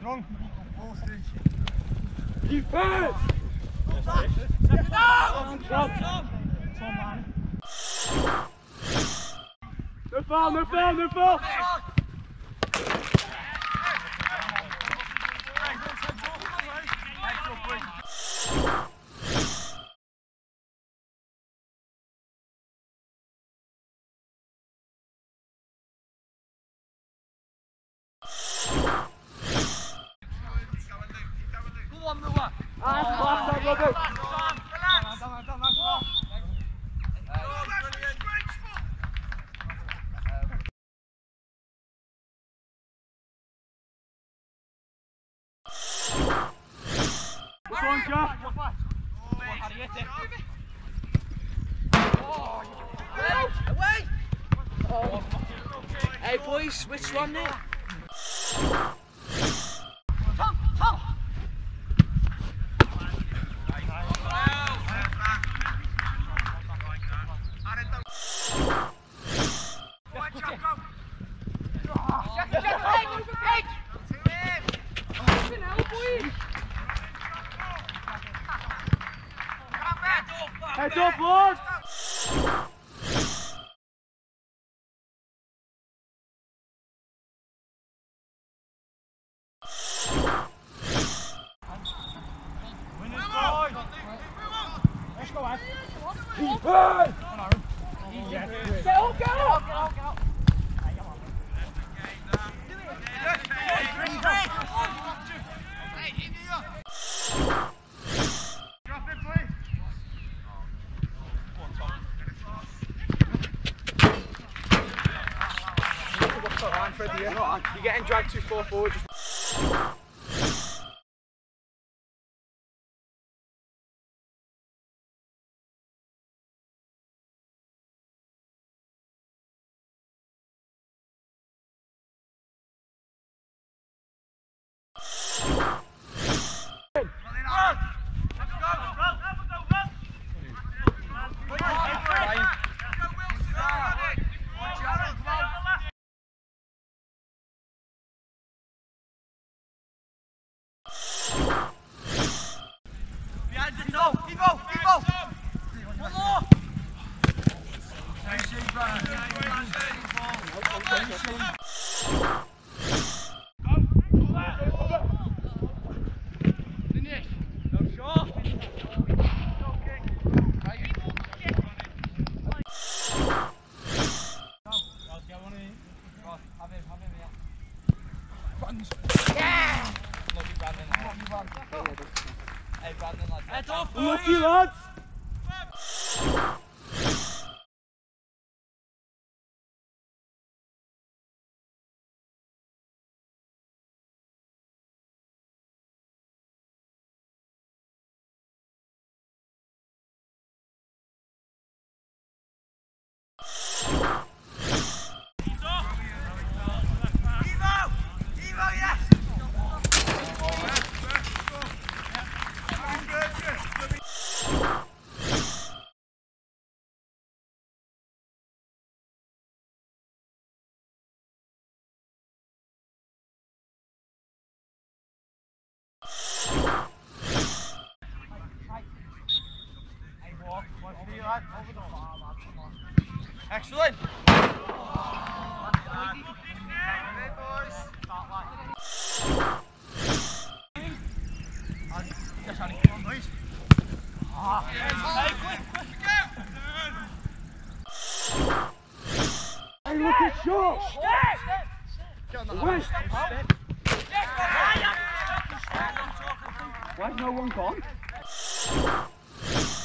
Strong. Defense! Second down! No foul, no foul, no foul! Go on, Noah. Last time, Robbie. Go on, Jack. Away! Hey boys, which one there? Tom! Tom! Head up, lads! Let's go, Ed. Defense! Get up, get up! You're getting dragged too far forward. Lucky lads! Excellent! Hey, look at shot! West! Why's no one gone?